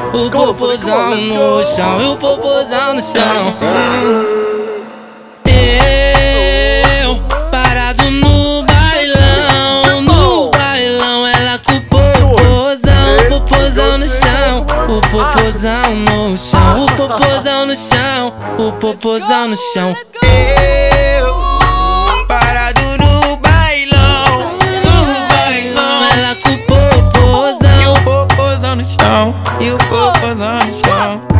o popozão no chão, e o popozão no chão. Eu, parado no bailão, ela com o popozão no chão, o popozão no chão, o popozão no chão, o popozão no chão. Eu, parado no bailão, ela com o popozão, e o popozão no chão, e o popozão no chão.